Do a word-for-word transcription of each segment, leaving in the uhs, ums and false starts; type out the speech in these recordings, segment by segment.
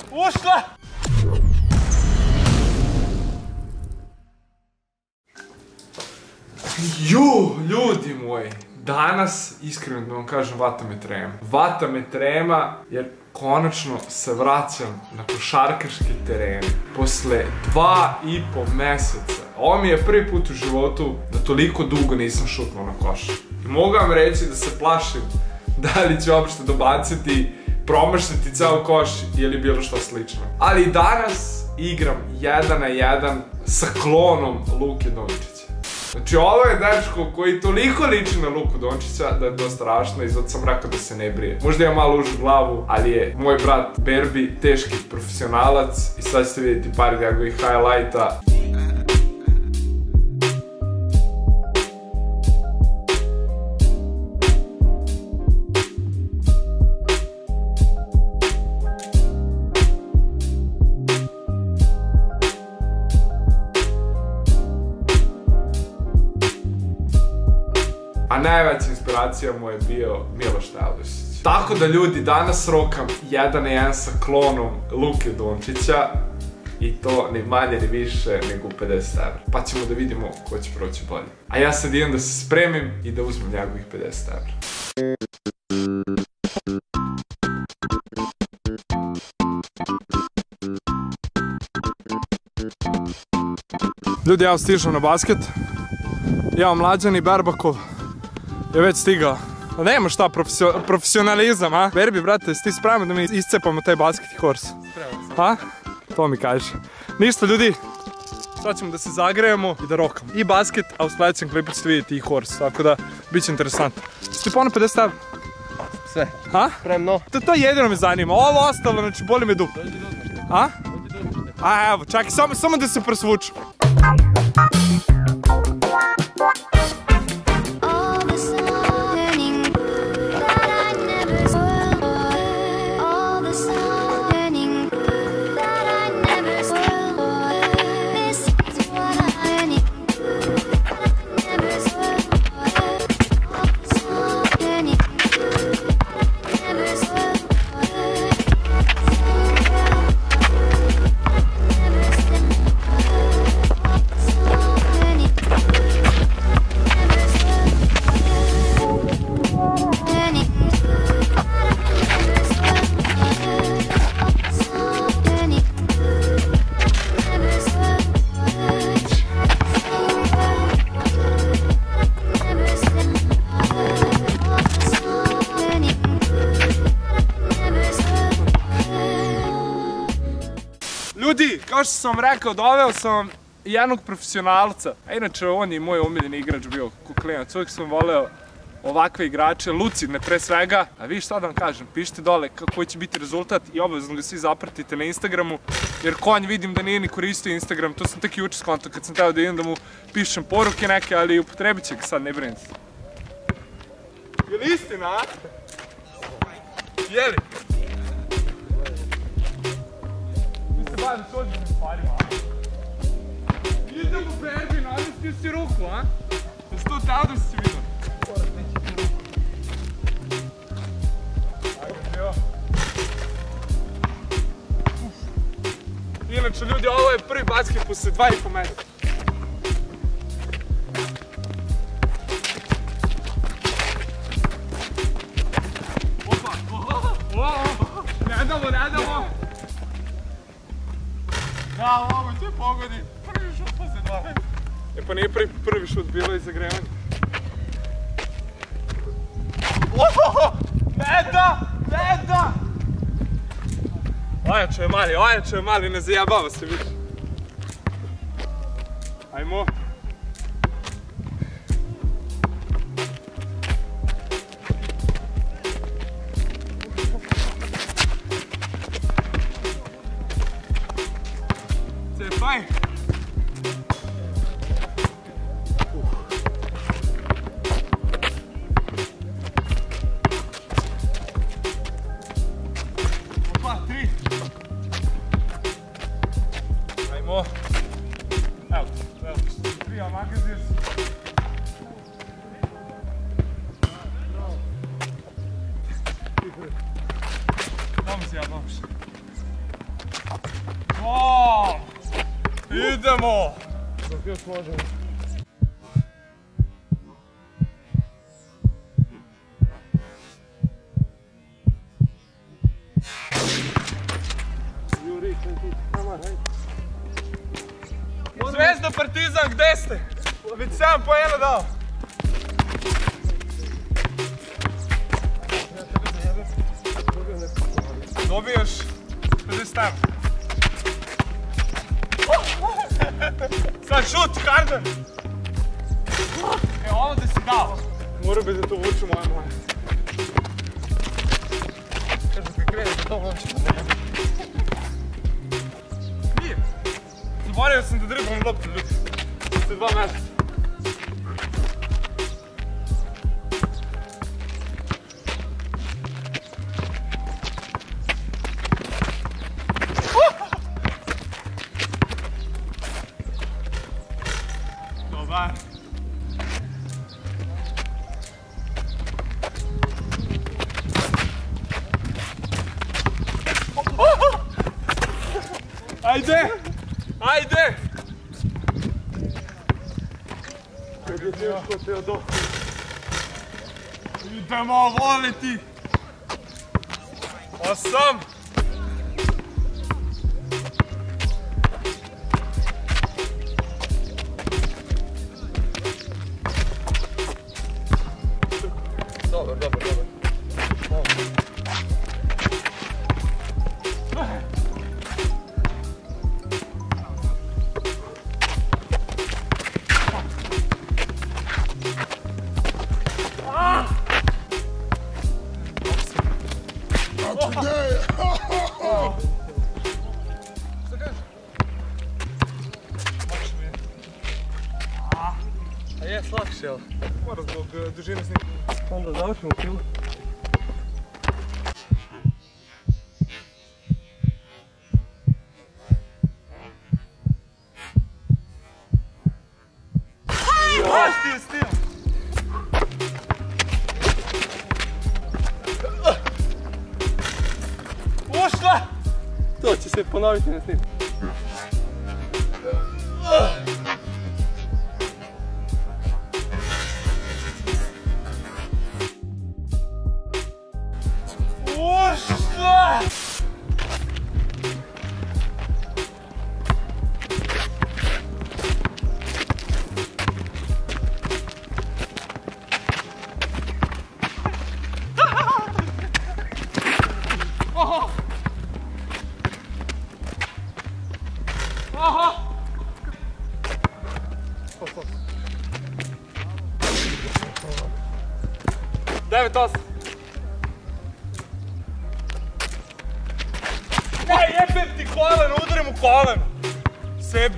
Ušla! Ju, ljudi moji, danas, iskreno da vam kažem, vata me trema. Vata me trema jer konačno se vraćam na košarkaški teren. Posle dva i po meseca. Ovo mi je prvi put u životu da toliko dugo nisam šutnuo na koš. I mogu vam reći da se plašim da li ću uopšte dobaciti, promašiti ceo koš ili bilo što slično. Ali i danas igram jedan na jedan sa klonom Luke Dončića. Znači ovo je dečko koji toliko liči na Luku Dončića da je to strašno i zato sam rekao da se ne brije. Možda ima malo užu glavu, ali je moj brat Berbi teški profesionalac i sad ćete vidjeti par njegovih highlighta. A najveća inspiracija mu je bio Miloš Teodosić. Tako da ljudi, danas rokam jedan na jedan sa klonom Luke Dončića i to ni manje ni više nego pedeset evra. Pa ćemo da vidimo ko će proći bolje. A ja sad idem da se spremim i da uzmem njegovih pedeset evra. Ljudi, ja stižem na basket. Ja, Mlađan i Berbakov je već stigao. Nema šta, profesionalizam, a? Berbi, brate, jesi ti spreman da mi iscepamo taj basket i hors? Spreman sam. A? To mi kaže. Ništa, ljudi, sad ćemo da se zagrejemo i da rokamo. I basket, a u sljedećem klipu ćete vidjeti i hors, tako da bit će interesantno. Jesi ti ponao pedeset evra? Sve. A? Spremno. To jedino me zanima, ovo ostalo, znači boli me dupe. A? A, evo, čakaj, samo da se presvuču. Ljudi, kao što sam vam rekao, doveo sam vam jednog profesionalca. A inače, on je moj omiljeni igrač bio Kuklinac. Uvijek sam voleo ovakve igrače, lucidne pre svega. A vi šta da vam kažem, pišite dole koji će biti rezultat i obavezno ga svi zapratite na Instagramu. Jer konj vidim da nije ni koristio Instagram, to sam tek juče skontao kad sam teo da idem da mu pišem poruke neke, ali upotrebit će ga sad, ne brinite. Je li istina, a? Je li? Bavim s odličnim stvarima, a? Idemo, Berbi, namestio si ruku, a? Da si to teo da si vidio? Ajde, evo. Inače, ljudi, ovo je prvi basket posle dva i po meseca. Opa, opa, ne damo, ne damo. Da, ovo će pogodi. Prvi šut posle dva. E pa nije prvi šut, bilo je zagrevanje. Ohoho! Ne da! Ne da! Ojačo je mali, ojačo je mali, ne zajebava se više. Ajmo. Cepaj! Opa, tri! Ajmo! Evo, evo, tri, a magazir si. Vamos, ja, vamos. Idemo! Dok još možemo. Juri, sam ti, kamar, hajde. Zvezda, Partizan, gde ste? Već sedam poena dao. Dobijaš pedeset evra. Sad šut, Harden! E, ovo da si dao. Mora bi da to vuču moja moja. Kažu kad krene za to moći da ne. Nije. Zaboravio sam da dribam loptu, ljudi. Ste dva meseca. Dobar. Ajde! Ajde! Kad je teško Teodor. Idemo, voli ti! Osam! Dobar, dobar, dobar. A jes lakše, jel? Mora zbog dužine snimka. Onda završimo kilu. Baš ti je stil! Ušla! To će se ponoviti na snimku. Ušla! Aha! Aha! Devet osam. Aj, jebem ti koleno, udarim u koleno. Sebi.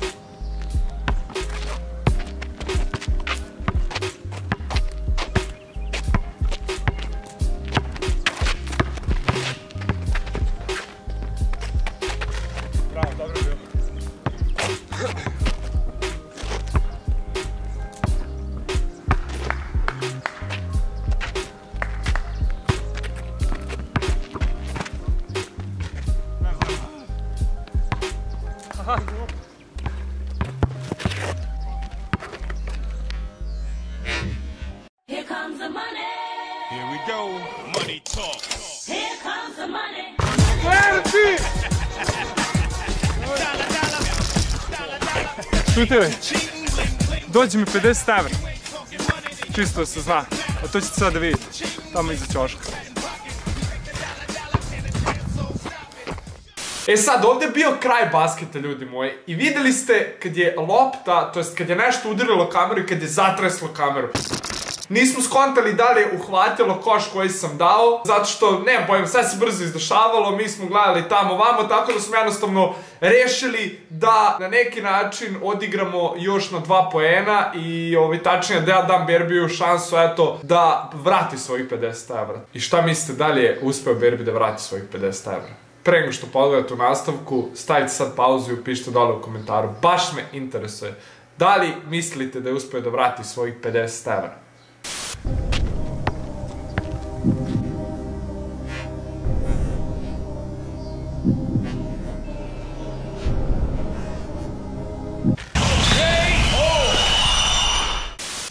Bravo, dobro je bilo. Aha, Here comes the money. Here we go. Money talk. Here comes the money. Čujte li, dođe mi pedeset evra. Čisto da se zna, a to ćete sad da vidite, tamo iza ćoška. E sad, ovdje je bio kraj basketa, ljudi moji, i vidjeli ste kad je lopta, to jest kad je nešto udarilo kameru i kad je zatreslo kameru. Nismo skontali da li je uhvatilo koš koji sam dao, zato što, ne bojim, sve se brzo izdešavalo, mi smo gledali tamo vamo, tako da smo jednostavno rešili da na neki način odigramo još na dva poena i ovaj, tačnije da ja dam Berbiju šansu, eto, da vrati svojih pedeset evra. I šta mislite, da li je uspeo Berbi da vrati svojih pedeset evra? Pre nego što pogledate u nastavku, stavite sad pauzu i upišite dole u komentaru. Baš me interesuje. Da li mislite da je uspeo da vrati svojih pedeset evra?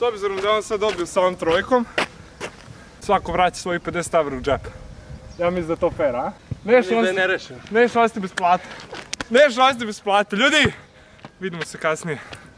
obzirom da je on sad dobio sa ovom trojkom, svako vraća svojih pedeset evra u džep. Ja mislim da je to fair, a? Neću Da je nerešeno. ostati bez plate. Neću ostati bez plate. Ljudi, vidimo se kasnije.